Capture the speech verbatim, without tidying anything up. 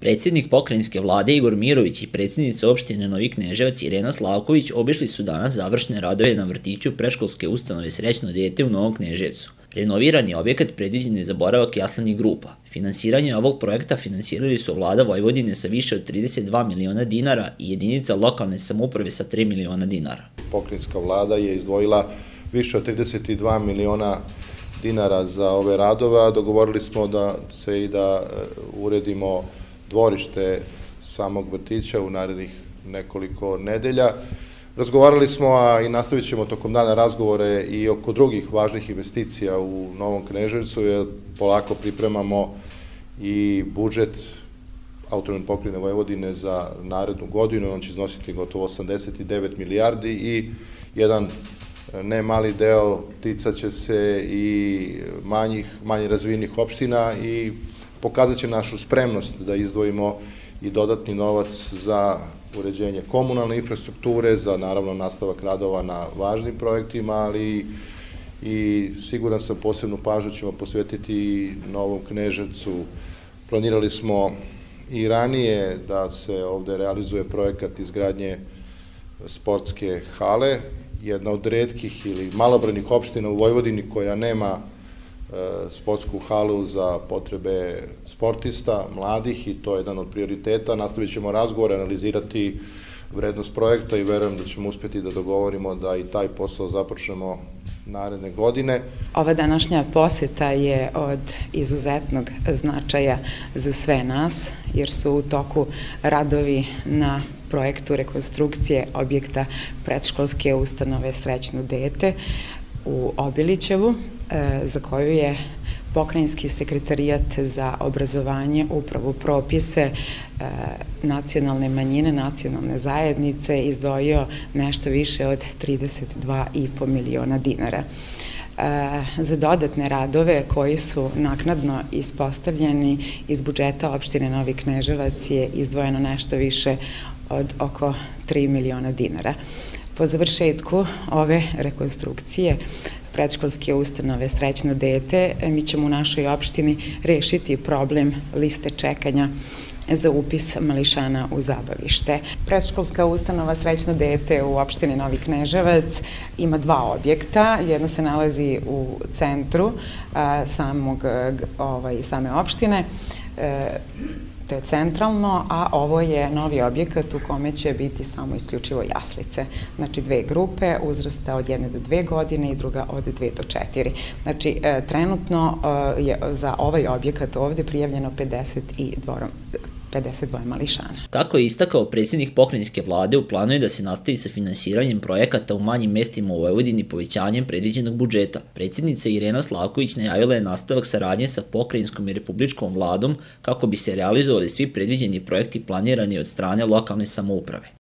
Predsjednik pokrajinske vlade Igor Mirović i predsjednica opštine Novi Kneževac Irena Slavković obišli su danas završne radove na vrtiću predškolske ustanove Srećno dete u Novom Kneževcu. Renoviran je objekat predviđen za boravak jaslenih grupa. Finansiranje ovog projekta finansirali su vlada Vojvodine sa više od trideset dva miliona dinara i jedinica lokalne samouprave sa tri miliona dinara. Pokrajinska vlada je izdvojila više od trideset dva miliona dinara za ove radove, a dogovorili smo da se i da uredimo dvorište samog vrtića u narednih nekoliko nedelja. Razgovarali smo, a i nastavit ćemo tokom dana razgovore i oko drugih važnih investicija u Novom Kneževcu, jer polako pripremamo i budžet Autonomne pokrajine Vojvodine za narednu godinu. On će iznositi gotovo osamdeset devet milijardi i jedan ne mali deo ticaće se i manjih, manje razvijenih opština i pokazat će našu spremnost da izdvojimo i dodatni novac za uređenje komunalne infrastrukture, za naravno nastavak radova na važnim projektima, ali i siguran sam posebnu pažnju ćemo posvetiti i Novom Kneževcu. Planirali smo i ranije da se ovde realizuje projekat izgradnje sportske hale, jedna od retkih ili malobrojnih opština u Vojvodini koja nema sportsku halu za potrebe sportista, mladih, i to je jedan od prioriteta. Nastavit ćemo razgovore, analizirati vrednost projekta i verujem da ćemo uspjeti da dogovorimo da i taj posao započnemo naredne godine. Ova današnja poseta je od izuzetnog značaja za sve nas, jer su u toku radovi na projektu rekonstrukcije objekta predškolske ustanove Srećno dete u Obilićevu, za koju je Pokrajinski sekretarijat za obrazovanje upravo propise nacionalne manjine, nacionalne zajednice izdvojio nešto više od trideset dva i po miliona dinara. Za dodatne radove koji su naknadno ispostavljeni iz budžeta opštine Novi Kneževac je izdvojeno nešto više od oko tri miliona dinara. Po završetku ove rekonstrukcije predškolske ustanove Srećno dete, mi ćemo u našoj opštini rešiti problem liste čekanja za upis mališana u zabavište. Predškolska ustanova Srećno dete u opštini Novi Kneževac ima dva objekta. Jedno se nalazi u centru samog, ovaj, same opštine, to je centralno, a ovo je novi objekat u kome će biti samo isključivo jaslice. Znači dve grupe uzrasta od jedne do dve godine i druga od dve do četiri. Znači trenutno je za ovaj objekat ovde prijavljeno pedeset dva mališana. Kako je istakao predsjednik pokrajinske vlade, u planu je da se nastavi sa finansiranjem projekata u manjim mestima u Vojvodini povećanjem predviđenog budžeta. Predsjednica Irena Slavković najavila je nastavak saradnje sa pokrajinskom i republičkom vladom kako bi se realizovali svi predviđeni projekti planirani od strane lokalne samouprave.